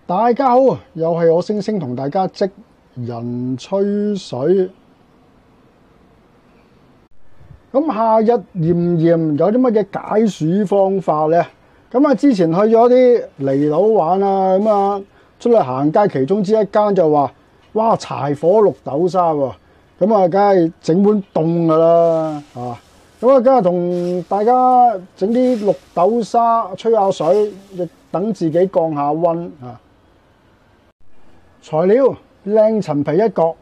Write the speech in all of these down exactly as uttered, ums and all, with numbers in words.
大家好，又係我星星同大家職人吹水。咁夏日炎炎，有啲乜嘢解暑方法呢？咁啊，之前去咗啲離島玩啊，咁啊出去行街，其中之一間就話：哇，柴火綠豆沙喎！咁啊，梗係整碗凍噶啦，啊！咁啊，梗係同大家整啲綠豆沙，吹下水，亦等自己降下溫啊！材料：靚陳皮一角，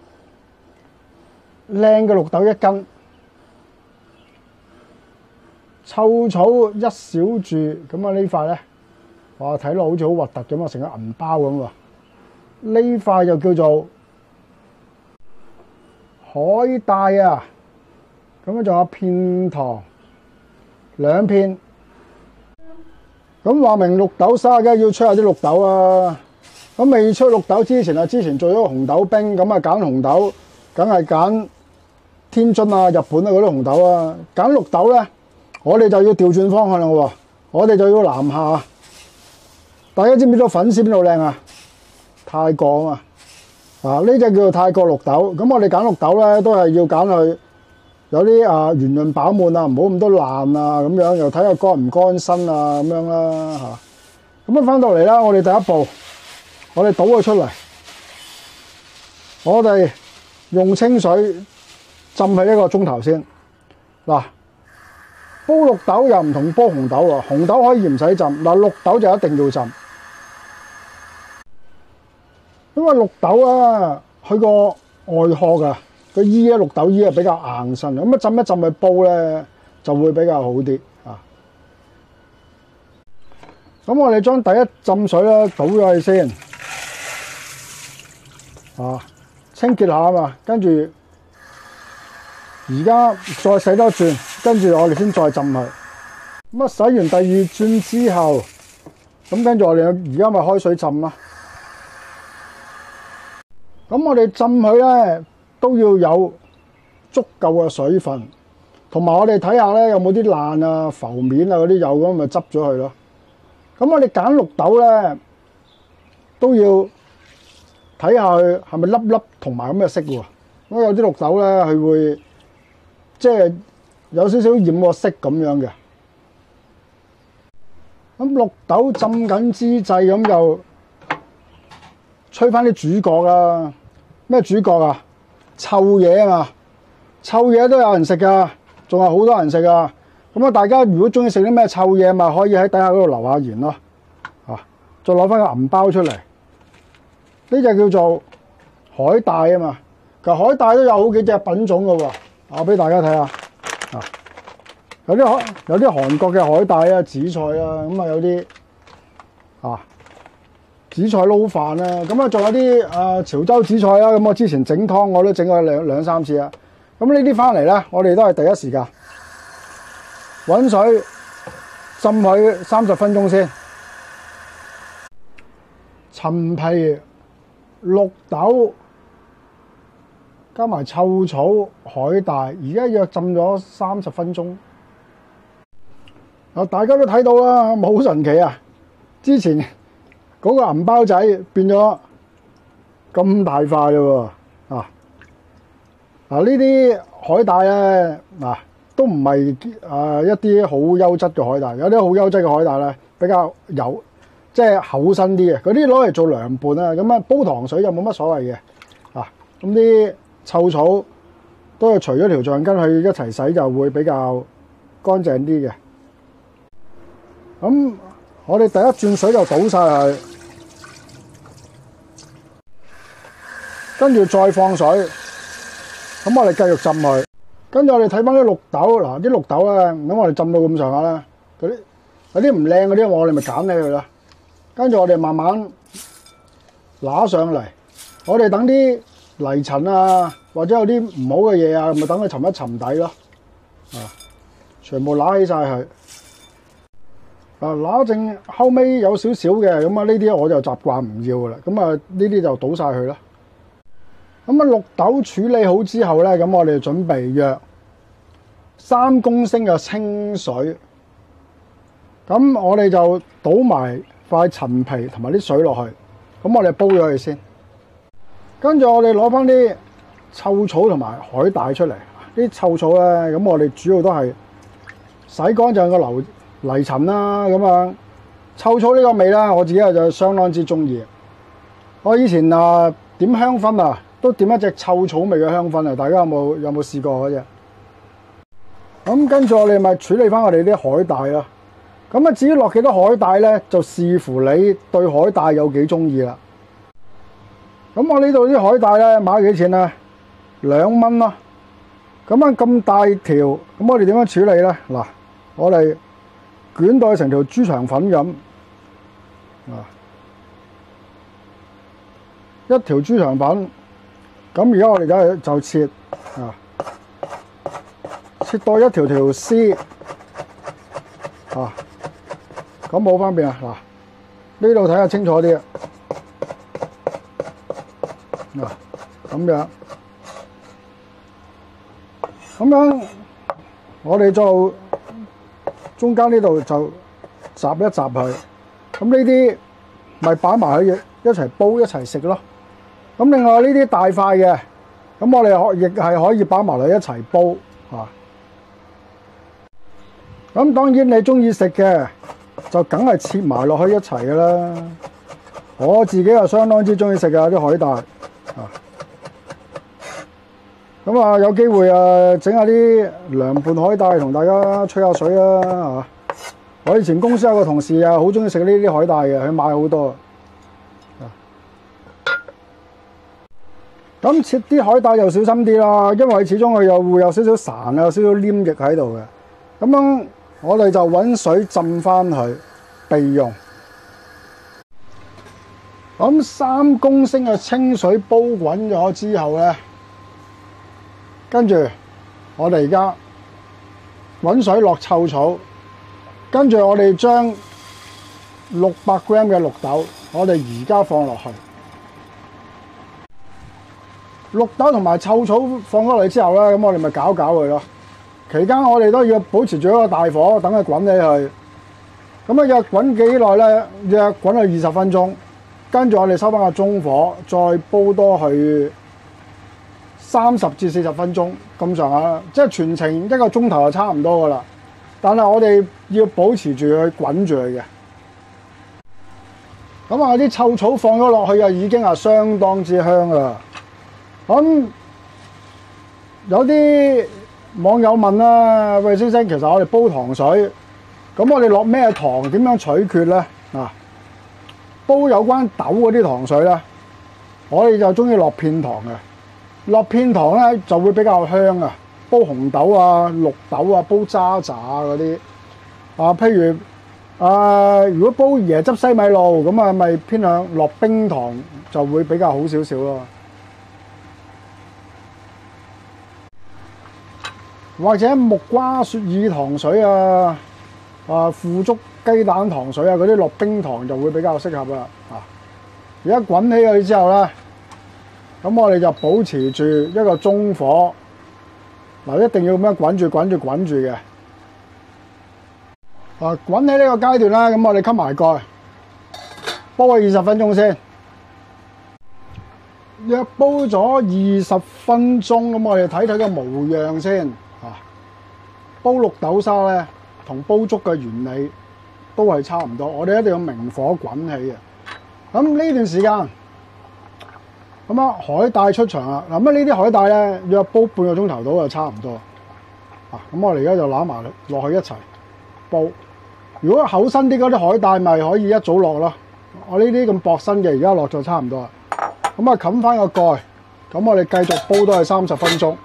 靚嘅綠豆一斤，臭草一小柱。咁啊呢塊咧，哇睇落好似好核突咁啊，成個銀包咁喎。呢塊就叫做海帶啊。咁啊仲有片糖兩片。咁話明綠豆沙，梗係要吹下啲綠豆啊！咁未出綠豆之前啊，之前做咗個紅豆冰，咁啊揀紅豆，梗係揀天津啊、日本啊嗰啲紅豆啊。揀綠豆咧，我哋就要調轉方向啦喎，我哋就要南下。大家知唔知道粉絲邊度靚啊？泰國啊嘛，啊呢隻叫做泰國綠豆。咁我哋揀綠豆咧，都係要揀佢有啲啊圓潤飽滿啊，唔好咁多爛啊咁樣，又睇下乾唔乾身啊咁樣啦嚇。咁啊翻到嚟啦，我哋第一步。我哋倒佢出嚟，我哋用清水浸佢一個鐘頭先。嗱，煲綠豆又唔同煲紅豆喎，紅豆可以唔使浸，嗱綠豆就一定要浸。因為綠豆啊，佢個外殼啊，個衣啊綠豆衣啊比較硬身，咁啊浸一浸去煲咧就會比較好啲啊。咁我哋將第一浸水咧倒咗去先。啊，清潔下啊嘛，跟住而家再洗多轉，跟住我哋先再浸佢。咁啊，洗完第二轉之後，咁跟住我哋而家咪開水浸啦。咁我哋浸佢咧都要有足夠嘅水分，同埋我哋睇下咧有冇啲爛啊、浮面啊嗰啲有咁咪執咗佢咯。咁我哋揀綠豆咧都要睇下佢係咪粒粒同埋咁嘅色喎，咁有啲綠豆咧，佢會即係有少少染個色咁樣嘅。咁綠豆浸緊之際，咁就吹翻啲主角啦。咩主角啊？臭嘢啊嘛，臭嘢都有人食噶，仲有好多人食噶。咁啊，大家如果中意食啲咩臭嘢，咪可以喺底下嗰度留下言咯。啊，再攞翻個銀包出嚟。呢隻叫做海帶啊嘛，其實海帶都有好幾隻品種嘅喎，我俾大家睇下啊，有啲海有啲韓國嘅海帶啊、紫菜啊，咁啊有啲啊紫菜撈飯啦，咁啊仲有啲啊潮州紫菜啦，咁我之前整湯我都整過兩兩三次啊，咁呢啲翻嚟咧，我哋都係第一時間滾水浸佢三十分鐘先，陳皮、綠豆加埋臭草、海帶，而家約浸咗三十分鐘。啊，大家都睇到啦，好神奇啊！之前嗰個銀包仔變咗咁大塊嘞喎！啊，啊呢啲海帶咧，嗱、啊、都唔係誒一啲好優質嘅海帶，有啲好優質嘅海帶咧比較有。即係厚身啲嘅，嗰啲攞嚟做涼拌啊，咁啊煲糖水就冇乜所謂嘅，啊咁啲臭草都係除咗條橡筋去一齊洗就會比較乾淨啲嘅。咁我哋第一轉水就倒晒佢，跟住再放水，咁我哋繼續浸佢。跟住我哋睇翻啲綠豆，嗱啲綠豆咧，咁我哋浸到咁上下啦，嗰啲有啲唔靚嗰啲，我哋咪揀起佢啦。跟住我哋慢慢揦上嚟，我哋等啲泥塵啊，或者有啲唔好嘅嘢啊，咪等佢沉一沉底咯。啊，全部揦起晒佢。啊，揦剩後尾有少少嘅，咁啊呢啲我就習慣唔要噶啦。咁啊呢啲就倒晒佢啦。咁啊綠豆處理好之後咧，咁我哋準備約三公升嘅清水。咁我哋就倒埋塊陳皮同埋啲水落去，咁我哋煲咗佢先。跟住我哋攞翻啲臭草同埋海帶出嚟。啲臭草咧，咁我哋主要都係洗乾淨個泥泥塵啦。咁啊，臭草呢個味啦，我自己就相當之中意。我以前啊點香薰啊，都點一隻臭草味嘅香薰啊！大家有冇有冇試過嗰隻？咁跟住我哋咪處理翻我哋啲海帶啦。咁啊，至於落幾多海帶咧，就視乎你對海帶有幾中意啦。咁我呢度啲海帶咧買幾錢啊？兩蚊咯。咁啊咁大條，咁我哋點樣處理咧？嗱，我哋捲到成條豬腸粉咁啊，一條豬腸粉。咁而家我哋就就切啊，切到一條條絲啊。咁冇分別啊！嗱，呢度睇下清楚啲啊！嗱，咁樣，咁樣，我哋就中間呢度就集一集佢。咁呢啲咪擺埋去一齊煲一齊食咯。咁另外呢啲大塊嘅，咁我哋可亦係可以擺埋嚟一齊煲啊。咁當然你中意食嘅，就梗係切埋落去一齊㗎啦。我自己又相當之中意食嘅啲海帶啊。咁啊，有機會啊，整下啲涼拌海帶同大家吹下水啦嚇。我以前公司有個同事啊，好中意食呢啲海帶嘅，佢買好多。咁切啲海帶又小心啲啦，因為始終佢又會有少少潺啊，有少少黏液喺度嘅。咁樣我哋就揾水浸翻佢備用。咁三公升嘅清水煲滾咗之後咧，跟住我哋而家揾水落臭草，跟住我哋將六百 gram 嘅綠豆，我哋而家放落去。綠豆同埋臭草放咗落去之後咧，咁我哋咪攪攪佢咯。期間我哋都要保持住一個大火，等佢滾起去。咁啊，約滾幾耐咧？約滾去二十分鐘。跟住我哋收翻個中火，再煲多去三十至四十分鐘咁上下，即係全程一個鐘頭就差唔多噶啦。但係我哋要保持住佢滾住佢嘅。咁啊，啲臭草放咗落去啊，已經係相當之香啦。咁有啲網友問啦，喂，先生，其實我哋煲糖水，咁我哋落咩糖？點樣取決咧？嗱，煲有關豆嗰啲糖水咧，我哋就中意落片糖嘅。落片糖咧就會比較香啊。煲紅豆啊、綠豆啊、煲渣渣嗰啲啊，譬如啊，如果煲椰汁西米露咁啊，咪偏向落冰糖就會比較好少少咯。或者木瓜雪耳糖水啊、啊腐竹雞蛋糖水啊嗰啲落冰糖就會比較適合啦。啊，而家滾起佢之後咧，咁我哋就保持住一個中火，嗱，一定要咁樣滾住滾住滾住嘅。啊，滾起呢個階段啦，咁我哋冚埋蓋，煲佢二十分鐘先。約煲咗二十分鐘，咁我哋睇睇個模樣先。啊，煲綠豆沙咧，同煲粥嘅原理都係差唔多。我哋一定要明火滾起嘅。咁呢段時間，咁啊海帶出場啦。嗱，咁呢啲海帶咧，約煲半個鐘頭到就差唔多。啊，咁我哋而家就攬埋落去一齊煲。如果厚身啲嗰啲海帶，咪可以一早落咯。我呢啲咁薄身嘅，而家落就差唔多啦。咁啊，冚翻個蓋，咁我哋繼續煲都係三十分鐘。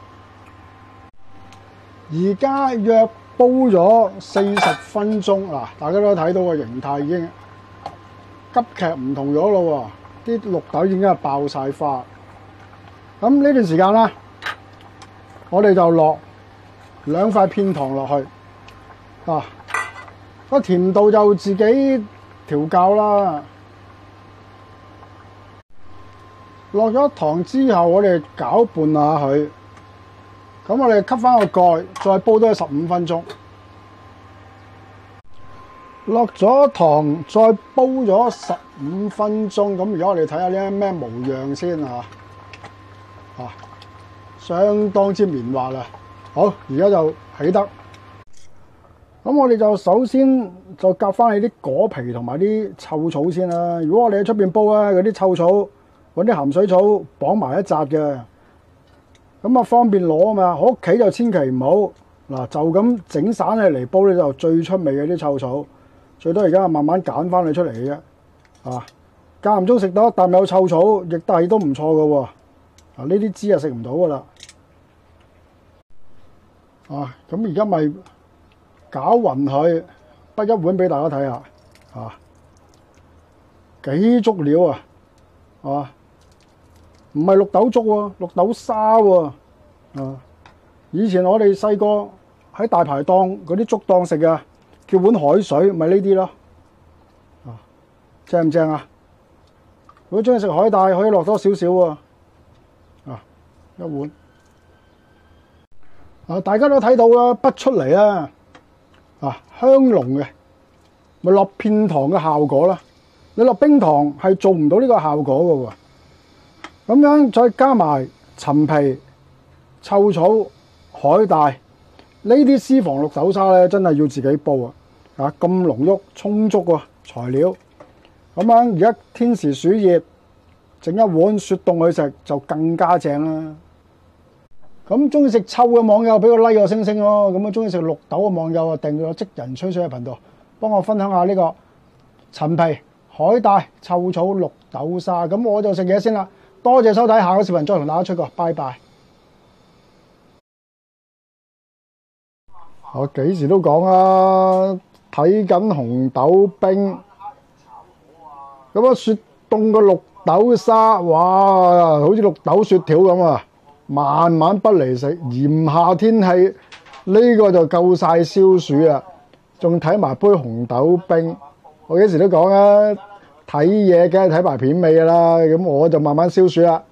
而家約煲咗四十分鐘，嗱，大家都睇到個形態已經急劇唔同咗咯喎，啲綠豆已經係爆晒花。咁呢段時間咧，我哋就落兩塊片糖落去，啊，個甜度就自己調校啦。落咗糖之後，我哋攪拌下佢，咁我哋吸翻個蓋，再煲多十五分鐘。 落咗糖，再煲咗十五分鐘。咁而家我哋睇下呢咩模樣先啊！啊，相當之綿滑啦。好，而家就起得。咁我哋就首先就夾翻起啲果皮同埋啲臭草先啦。如果我哋喺出邊煲咧，嗰啲臭草揾啲鹹水草綁埋一紮嘅，咁啊方便攞啊嘛。我屋企就千祈唔好嗱，就咁整散起嚟煲咧，就最出味嘅啲臭草。最多而家慢慢揀翻佢出嚟嘅啫，啊，間唔中食到一啖有臭草，亦都係都唔錯嘅喎。啊，呢啲枝啊食唔到噶啦。啊，咁而家咪攪勻佢，不一碗俾大家睇下，啊，幾足料啊，啊，唔係綠豆粥喎，綠豆沙喎，啊，以前我哋細個喺大排檔嗰啲粥檔食啊。叫碗海水，咪呢啲咯，啊，正唔正啊？如果中意食海帶，可以落多少少喎，啊，一碗，啊，大家都睇到啦，畢出嚟啦，啊，香濃嘅，咪落片糖嘅效果啦。你落冰糖係做唔到呢個效果嘅喎，咁樣再加埋陳皮、臭草、海帶。呢啲私房綠豆沙咧，真係要自己煲啊！啊，咁濃郁充足喎材料，咁樣而家天時暑熱，整一碗雪凍去食就更加正啦。咁中意食臭嘅網友俾個 like 個星星咯，咁啊中意食綠豆嘅網友啊訂閱我職人吹水嘅頻道，幫我分享下呢個陳皮、海帶、臭草綠豆沙。咁我就食嘢先啦，多謝收睇，下個視頻再同大家出個，拜拜。我幾時都講啊，睇緊紅豆冰，咁啊雪凍個綠豆沙，哇，好似綠豆雪條咁啊！慢慢不離食，炎夏天氣呢個就夠晒消暑啦。仲睇埋杯紅豆冰，我幾時都講啊，睇嘢梗係睇埋片尾噶啦。咁我就慢慢消暑啦。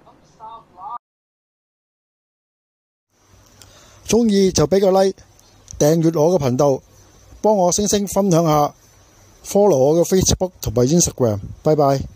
中意就俾個 like。訂閱我嘅頻道，幫我星星分享下 ，follow 我嘅 Facebook 同埋 Instagram，拜拜。